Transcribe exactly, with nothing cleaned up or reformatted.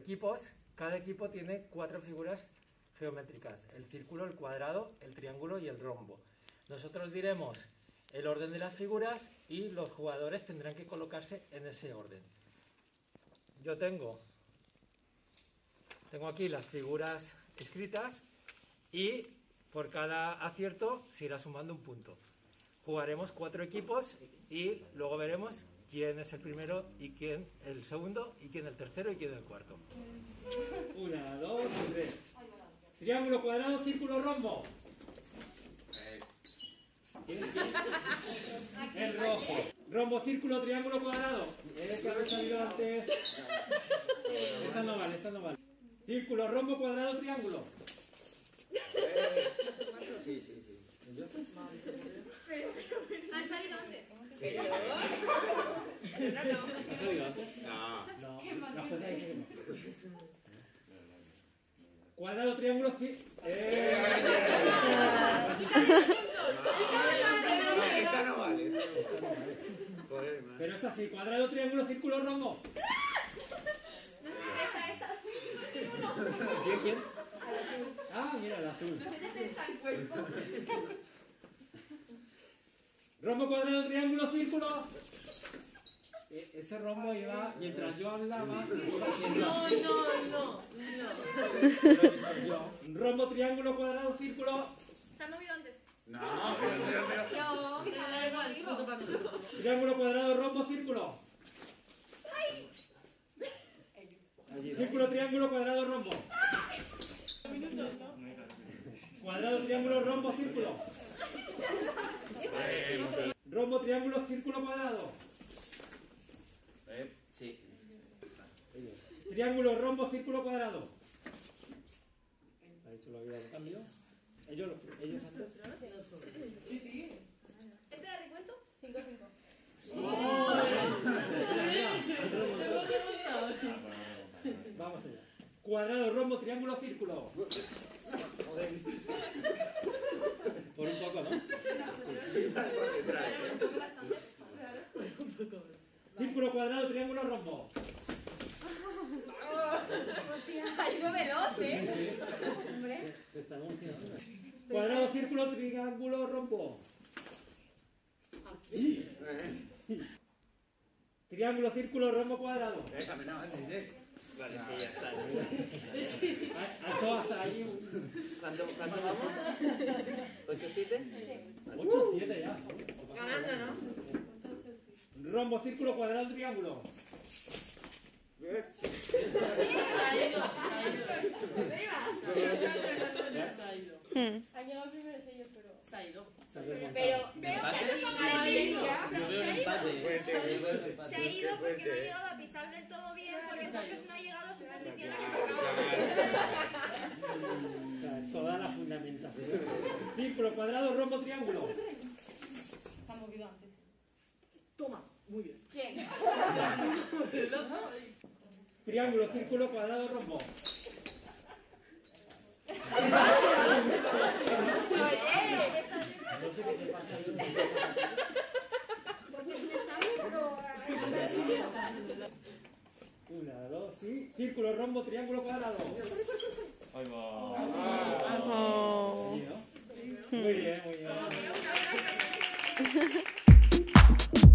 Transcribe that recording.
equipos, cada equipo tiene cuatro figuras geométricas: el círculo, el cuadrado, el triángulo y el rombo. Nosotros diremos el orden de las figuras y los jugadores tendrán que colocarse en ese orden. Yo tengo, tengo aquí las figuras escritas y por cada acierto se irá sumando un punto. Jugaremos cuatro equipos y luego veremos quién es el primero y quién el segundo y quién el tercero y quién el cuarto. Una, dos y tres. Triángulo, cuadrado, círculo, rombo. ¿Quién, quién? El rojo. Rombo, círculo, triángulo, cuadrado. ¿Es que habéis salido antes? Esta no vale, esta no vale. Círculo, rombo, cuadrado, triángulo. Sí, sí, sí. ¿Han salido antes? Pero... No, no. ¿Ha salido antes? No. No. La jueza dice que no. Cuadrado, triángulo, círculo. ¡Eh! Esta no vale. Joder, man. Pero esta sí, cuadrado, triángulo, círculo, rombo. Esta, esta. ¿Quién, quién? Ah, mira, el azul. Rombo, cuadrado, triángulo, círculo. E ese rombo iba, mientras yo hablaba, iba haciendo No, así. no, no, no. Rombo, triángulo, cuadrado, círculo. ¿Se han movido antes? No, pero, pero, pero... No, da igual, punto para nosotros. Triángulo, cuadrado, rombo, círculo. Círculo, triángulo, cuadrado, rombo. Cuadrado, triángulo, rombo, círculo. Rombo, triángulo, círculo, cuadrado. Eh, sí. Triángulo, rombo, círculo, cuadrado. ¿Ahí se lo había cambiado? Ellos, ellos antes. Sí, sí. ¿Este de recuento? cinco cinco. Vamos allá. Cuadrado, rombo, triángulo, círculo. Por un poco, ¿no? Círculo, cuadrado, triángulo, rombo. Hay nueve doce. Sí, sí. Hombre. Se está emocionando. Cuadrado, círculo, triángulo, rombo. Triángulo, círculo, rombo, cuadrado. Déjame, no, antes, Vale, sí, ya está. Alzo hasta ahí. ¿Cuánto, cuánto vamos? ¿ocho siete? ocho siete ya. Ganando, ¿no? Rombo, círculo, cuadrado, triángulo. Ha llegado primero ellos, pero se ha ido. Pero veo que Yo veo un empate. se ha ido porque no ha llegado a pisar del todo bien, porque entonces no ha llegado a su posición que tocaba. Toda la fundamentación. Círculo, cuadrado, rombo, triángulo. Se ha movido antes. Toma, muy bien. ¿Quién? Triángulo, círculo, cuadrado, rombo. No sé qué te pasa. Una, dos, sí. Círculo, rombo, triángulo, cuadrado. Ahí va. Muy bien, muy bien.